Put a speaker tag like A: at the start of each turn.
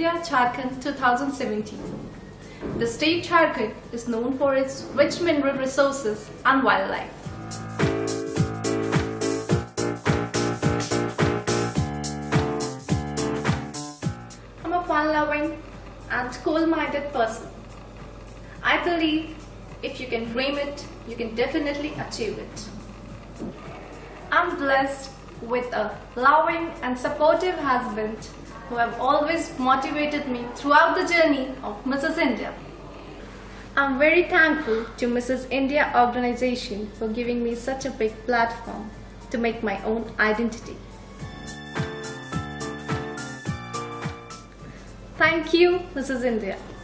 A: India Jharkhand 2017. The state Jharkhand is known for its rich mineral resources and wildlife. I'm a fun-loving and cool-minded person. I believe if you can dream it, you can definitely achieve it. I'm blessed with a loving and supportive husband who have always motivated me throughout the journey of Mrs India. I'm very thankful to Mrs India organization for giving me such a big platform to make my own identity. Thank you, Mrs India.